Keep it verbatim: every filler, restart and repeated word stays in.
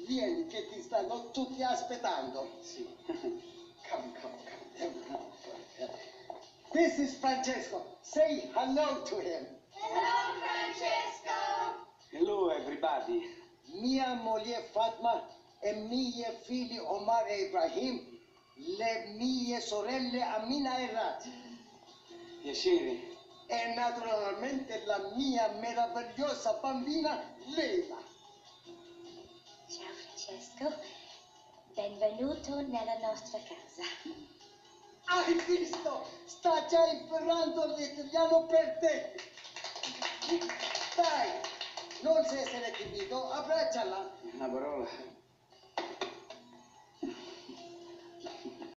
Vieni, che ti stanno tutti aspettando. Sì. Come, come, come. This is Francesco. Say hello to him. Hello, Francesco. Hello, everybody. Mia moglie Fatma e miei figli Omar e Ibrahim, le mie sorelle Amina e Rati. Piacere. E naturalmente la mia meravigliosa bambina Leila. Ciao Francesco, benvenuto nella nostra casa. Hai visto? Sta già imparando l'italiano per te. Dai, non essere timido, abbracciala. Una parola.